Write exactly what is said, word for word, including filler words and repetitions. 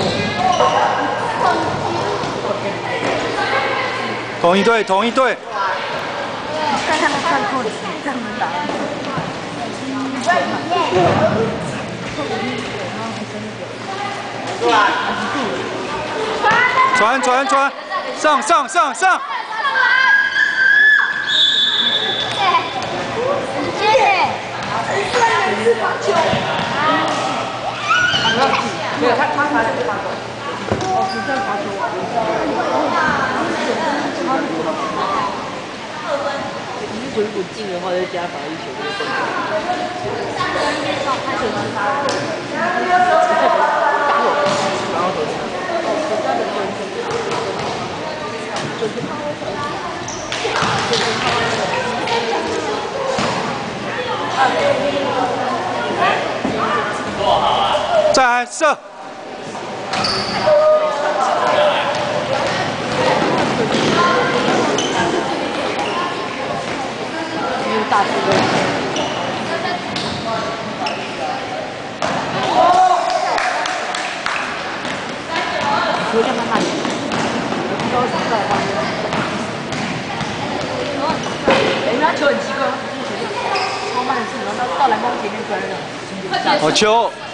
同一队，同一队。 看他们看错题，他们打。 传传传，上上上上！ 谢谢。 没有，他他罚球罚球。哦，是这样罚球。如果进的话，就加罚一球。开始杀了。打我，然后投球。 再来射！ 大师哥。有点慢慢的。高速在方面。哎，那球很奇怪，超慢的是，然后到到篮筐前面出来的。 好球！